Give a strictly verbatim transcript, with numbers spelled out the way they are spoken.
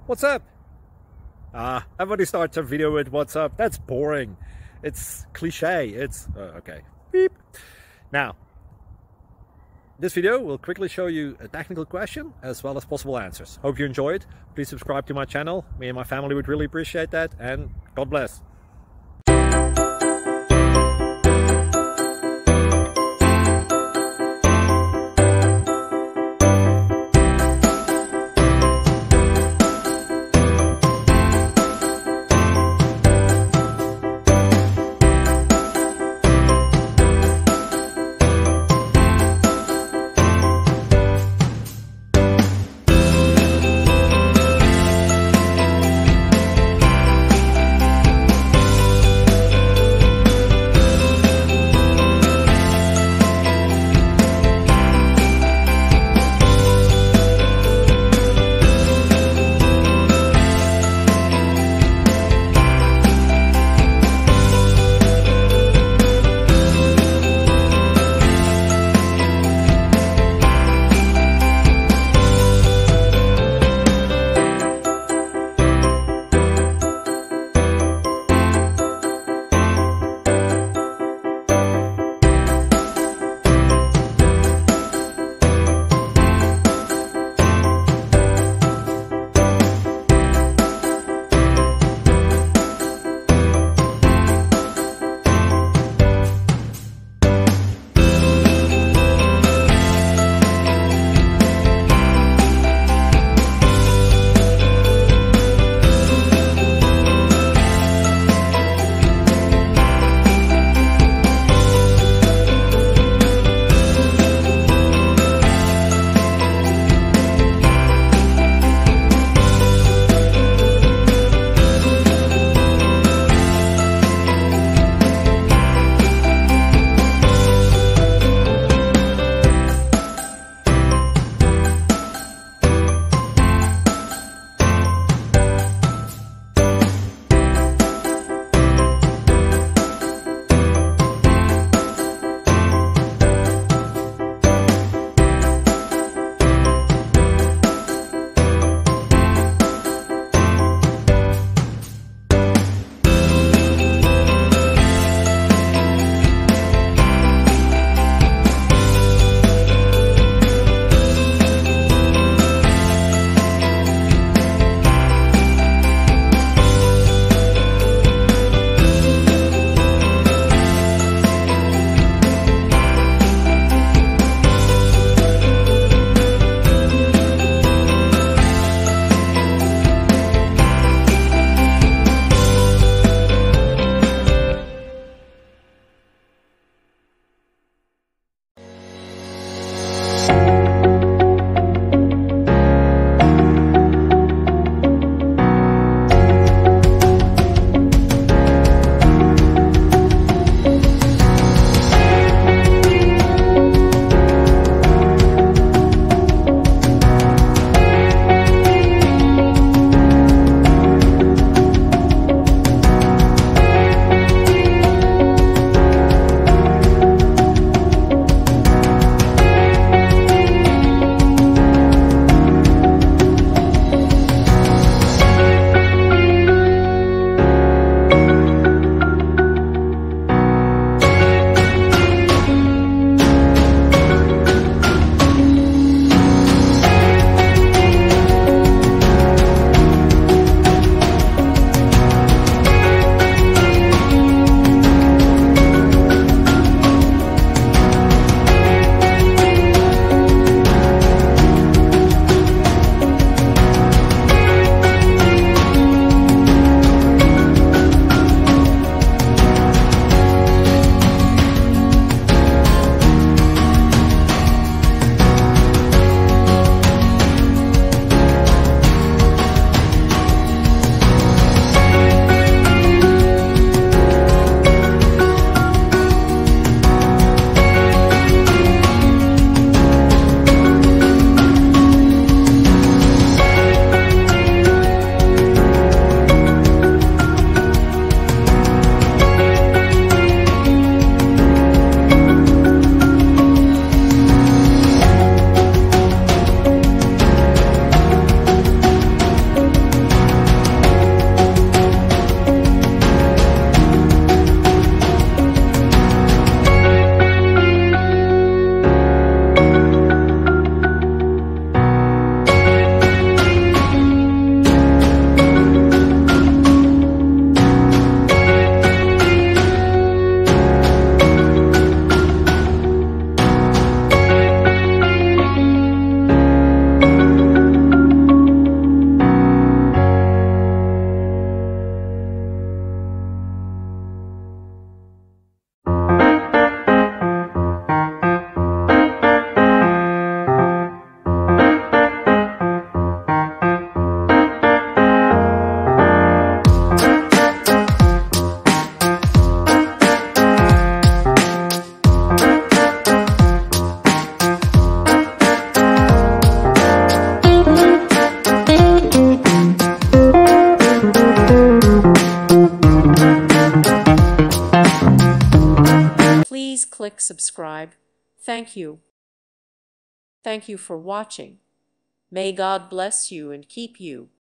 What's up? Ah, everybody starts a video with what's up. That's boring. It's cliche. It's uh, okay. Beep. Now, this video will quickly show you a technical question as well as possible answers. Hope you enjoy it. Please subscribe to my channel. Me and my family would really appreciate that, and God bless. click subscribe. Thank you. Thank you for watching. May God bless you and keep you.